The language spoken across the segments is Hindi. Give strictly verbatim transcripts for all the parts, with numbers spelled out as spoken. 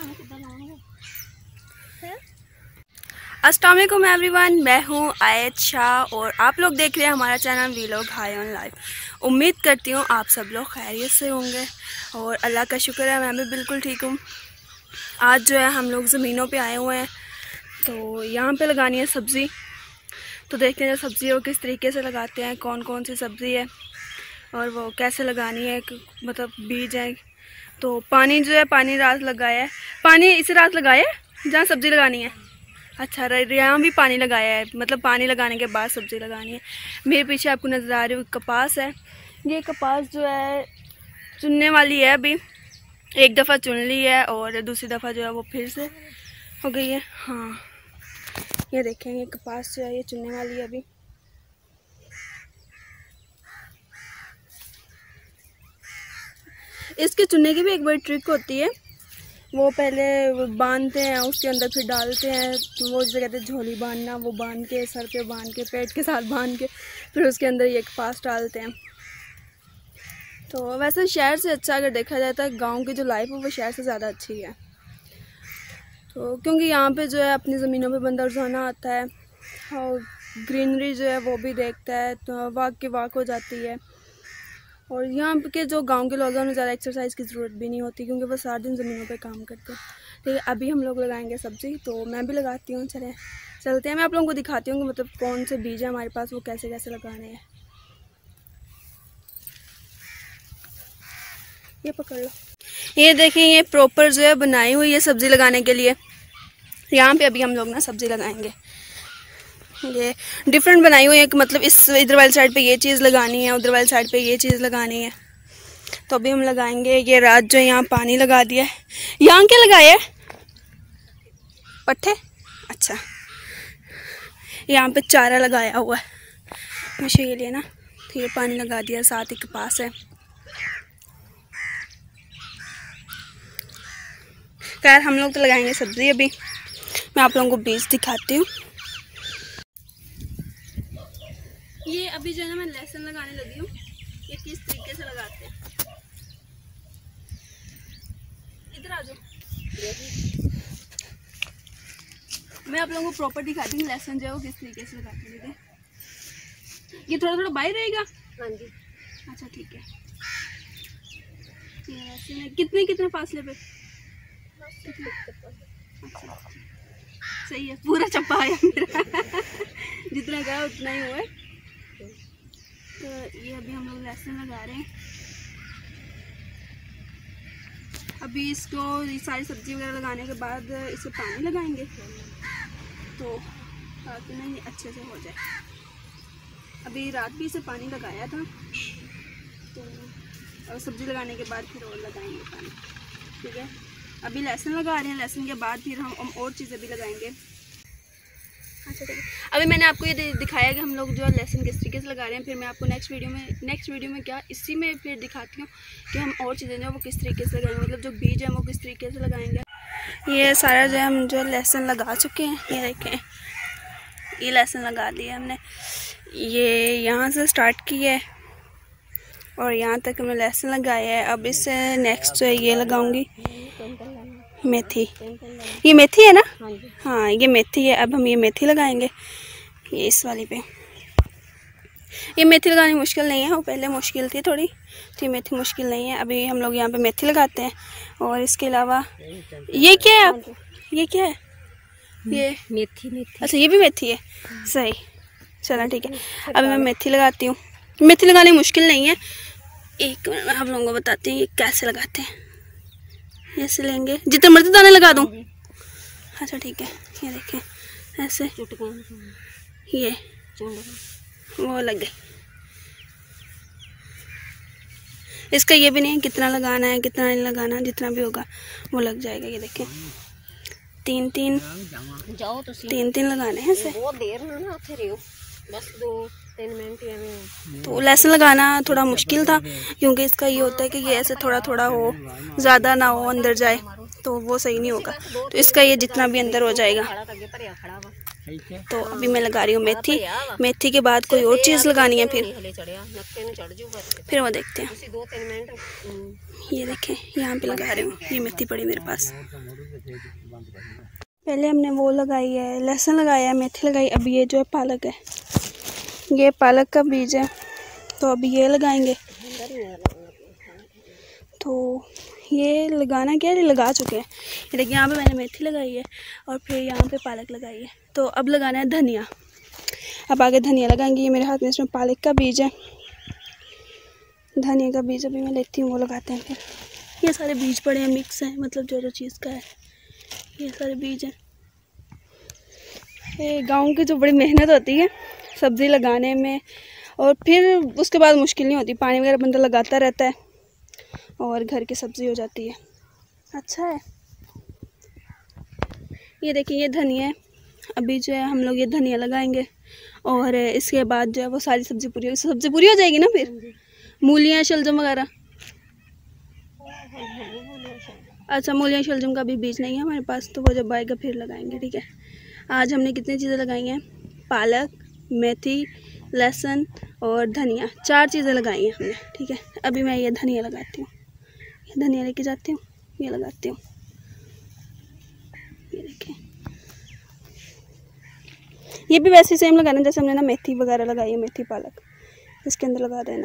अस्सलाम वालेकुम एवरीवन, मैं हूँ आयत शाह और आप लोग देख रहे हैं हमारा channel vlog high on life. उम्मीद करती हूँ आप सब लोग खैरियत से होंगे और अल्लाह का शुक्र है मैं भी बिल्कुल ठीक हूँ। आज जो है हम लोग ज़मीनों पे आए हुए हैं, तो यहाँ पे लगानी है सब्ज़ी। तो देखते हैं सब्ज़ी वो किस तरीके से लगाते हैं, कौन कौन सी सब्ज़ी है और वो कैसे लगानी है, मतलब बीज है। तो पानी जो है पानी रात लगाया है, पानी इसी रात लगाया है जहाँ सब्ज़ी लगानी है। अच्छा, यहाँ भी पानी लगाया है, मतलब पानी लगाने के बाद सब्ज़ी लगानी है। मेरे पीछे आपको नज़र आ रही है कपास है। ये कपास जो है चुनने वाली है, अभी एक दफ़ा चुन ली है और दूसरी दफ़ा जो है वो फिर से हो गई है। हाँ, ये देखें, ये कपास जो है ये चुनने वाली है अभी। इसके चुनने की भी एक बड़ी ट्रिक होती है। वो पहले बांधते हैं, उसके अंदर फिर डालते हैं, वो जिसे कहते हैं झोली बांधना, वो बांध के सर पे बांध के पेट के साथ बांध के फिर उसके अंदर ये कपास डालते हैं। तो वैसे शहर से अच्छा अगर देखा जाए तो गांव की जो लाइफ है वो शहर से ज़्यादा अच्छी है। तो क्योंकि यहाँ पे जो है अपनी ज़मीनों पे बंदा रोज़ाना आता है और ग्रीनरी जो है वो भी देखता है, तो वाक की वाक हो जाती है। और यहाँ के जो गांव के लोग हैं उन्हें ज़्यादा एक्सरसाइज की ज़रूरत भी नहीं होती क्योंकि वो सारा दिन ज़मीनों पे काम करते हैं। ठीक है, अभी हम लोग लगाएंगे सब्ज़ी, तो मैं भी लगाती हूँ। चले चलते हैं, मैं आप लोगों को दिखाती हूँ कि मतलब कौन से बीज है हमारे पास, वो कैसे कैसे लगाने हैं। ये पकड़ लो। ये देखिए, ये प्रॉपर जो है बनाई हुई है सब्ज़ी लगाने के लिए। यहाँ पर अभी हम लोग ना सब्ज़ी लगाएँगे। ये डिफरेंट बनाई हुई है कि मतलब इस इधर वाली साइड पे ये चीज़ लगानी है, उधर वाली साइड पे ये चीज़ लगानी है। तो अभी हम लगाएंगे। ये रात जो यहाँ पानी लगा दिया है। यहाँ क्या लगाया है? पट्टे। अच्छा, यहाँ पे चारा लगाया हुआ है मछली के लिए ना। तो ये पानी लगा दिया, साथ ही कपास है। खैर हम लोग तो लगाएंगे सब्ज़ी। अभी मैं आप लोगों को बीज दिखाती हूँ। ये अभी जो है ना मैं लहसुन लगाने लगी हूँ। ये किस तरीके से लगाते हैं, इधर आ जाओ, मैं आप लोगों को प्रॉपर दिखाती हूँ लहसुन जो है वो किस तरीके से लगाते हैं। ये थोड़ा थोड़ा बाहर रहेगा। हाँ जी, अच्छा ठीक है। ये लहसुन कितने कितने फासले पे? अच्छा, सही है, पूरा चप्पा आया मेरा जितना गया उतना ही हुआ है। तो ये अभी हम लोग लहसुन लगा रहे हैं। अभी इसको ये सारी सब्ज़ी वगैरह लगाने के बाद इसे पानी लगाएंगे तो ताकि ना ये अच्छे से हो जाए। अभी रात भी इसे पानी लगाया था, तो सब्ज़ी लगाने के बाद फिर और लगाएंगे पानी। ठीक है, अभी लहसुन लगा रहे हैं, लहसुन के बाद फिर हम और चीज़ें भी लगाएंगे। अच्छा ठीक है, अभी मैंने आपको ये दिखाया कि हम लोग जो है लहसुन किस तरीके से लगा रहे हैं। फिर मैं आपको नेक्स्ट वीडियो में नेक्स्ट वीडियो में क्या इसी में फिर दिखाती हूँ कि हम और चीज़ें जो है वो किस तरीके से लगाएंगे, मतलब जो बीज है वो किस तरीके से लगाएंगे। ये सारा जो है हम जो लहसुन लगा चुके हैं। ये देखें, ये लहसुन लगा दिया हमने। ये यहाँ से स्टार्ट किया है और यहाँ तक हमने लहसुन लगाया है। अब इससे नेक्स्ट जो है ये लगाऊंगी मेथी। ये मेथी है ना? हाँ, ये मेथी है। अब हम ये मेथी लगाएंगे, ये इस वाली पे। ये मेथी लगानी मुश्किल नहीं है, वो पहले मुश्किल थी थोड़ी, तो ये मेथी मुश्किल नहीं है। अभी हम लोग यहाँ पे मेथी लगाते हैं। और इसके अलावा ये क्या है आप, ये क्या है? ये मेथी मेथी अच्छा, ये भी मेथी है, सही। चलो ठीक है, अभी मैं मेथी लगाती हूँ। मेथी लगानी मुश्किल नहीं है, एक मिनट में आप लोगों को बताती हूँ ये कैसे लगाते हैं। ऐसे लेंगे, जितने मर्जी दाने लगा दूँ। अच्छा ठीक है, ये देखें ऐसे, ये वो लग गए। इसका ये भी नहीं है कितना लगाना है कितना नहीं लगाना, जितना भी होगा वो लग जाएगा। ये देखें, तीन तीन तीन तीन लगाने हैं ऐसे। तो लहसुन लगाना थोड़ा मुश्किल था क्योंकि इसका ये होता है कि ये ऐसे थोड़ा थोड़ा हो, ज़्यादा ना हो अंदर जाए, तो वो सही नहीं होगा। तो इसका ये जितना भी अंदर हो जाएगा। तो अभी मैं लगा रही हूँ मेथी। मेथी के बाद कोई और चीज़ लगानी है फिर फिर वो देखते हैं। ये देखें यहाँ पे लगा रही हूँ, ये मेथी पड़ी मेरे पास। पहले हमने वो लगाई है, लहसुन लगाया है, मेथी लगाई, अभी ये जो है पालक है, ये पालक का बीज है, तो अभी ये लगाएंगे। तो ये लगाना क्या है, लगा चुके हैं। ये देखिए यहाँ पे मैंने मेथी लगाई है और फिर यहाँ पे पालक लगाई है। तो अब लगाना है धनिया, अब आगे धनिया लगाएंगे। ये मेरे हाथ में इसमें पालक का बीज है, धनिया का बीज अभी मैं लेती हूँ, वो लगाते हैं। फिर ये सारे बीज पड़े हैं, मिक्स हैं, मतलब जो जो चीज़ का है ये सारे बीज हैं। ये गाँव की जो बड़ी मेहनत होती है सब्ज़ी लगाने में, और फिर उसके बाद मुश्किल नहीं होती, पानी वगैरह बंदा लगाता रहता है और घर की सब्ज़ी हो जाती है। अच्छा है। ये देखिए ये धनिया है, अभी जो है हम लोग ये धनिया लगाएंगे और इसके बाद जो है वो सारी सब्ज़ी पूरी हो सब्ज़ी पूरी हो जाएगी ना। फिर मूलियाँ शलजम वगैरह, अच्छा मूलियाँ शलजम का भी बीज नहीं है हमारे पास, तो वो जब आएगा फिर लगाएंगे। ठीक है, आज हमने कितनी चीज़ें लगाई हैं, पालक, मेथी, लहसुन और धनिया, चार चीज़ें लगाई हैं हमने। ठीक है, अभी मैं ये धनिया लगाती हूँ, ये धनिया लेके जाती हूँ, ये लगाती हूँ। ये देखिए ये भी वैसे सेम लगाना जैसे हमने ना मेथी वगैरह लगाई है, मेथी पालक इसके अंदर लगा देना।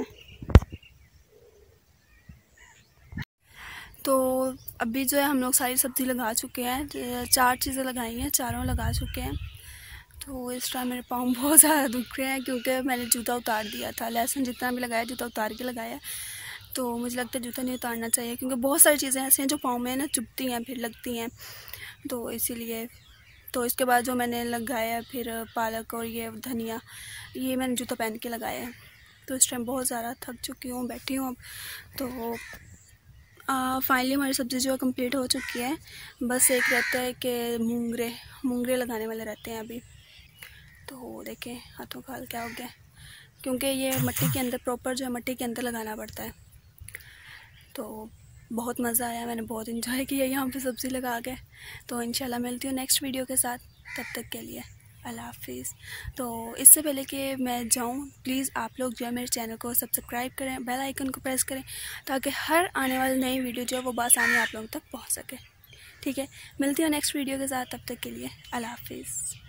तो अभी जो है हम लोग सारी सब्ज़ी लगा चुके हैं, चार चीज़ें लगाई हैं, चारों लगा चुके हैं। तो इस टाइम मेरे पाँव बहुत ज़्यादा दुख रहे हैं क्योंकि मैंने जूता उतार दिया था। लहसुन जितना भी लगाया जूता उतार के लगाया, तो मुझे लगता है जूता नहीं उतारना चाहिए क्योंकि बहुत सारी चीज़ें ऐसी हैं जो पाँव में ना चुभती हैं फिर लगती हैं, तो इसीलिए। तो इसके बाद जो मैंने लगाया फिर पालक और ये धनिया, ये मैंने जूता पहन के लगाया है। तो इस टाइम बहुत ज़्यादा थक चुकी हूँ, बैठी हूँ अब। तो फाइनली हमारी सब्ज़ी जो है कंप्लीट हो चुकी है, बस एक रहता है कि मूंगरे मूंगरे लगाने वाले रहते हैं अभी। तो देखें हाथों का हाल क्या हो गया, क्योंकि ये मिट्टी के अंदर प्रॉपर जो है मिट्टी के अंदर लगाना पड़ता है। तो बहुत मज़ा आया, मैंने बहुत इन्जॉय किया यहाँ पे सब्ज़ी लगा के। तो इंशाल्लाह मिलती हूँ नेक्स्ट वीडियो के साथ, तब तक के लिए अल्लाह हाफिज़। तो इससे पहले कि मैं जाऊँ, प्लीज़ आप लोग जो है मेरे चैनल को सब्सक्राइब करें, बेल आइकन को प्रेस करें, ताकि हर आने वाली नई वीडियो जो है वो बआसानी आप लोगों तक पहुँच सके। ठीक है, मिलती हूँ नेक्स्ट वीडियो के साथ, तब तक के लिए अल्लाह हाफिज़।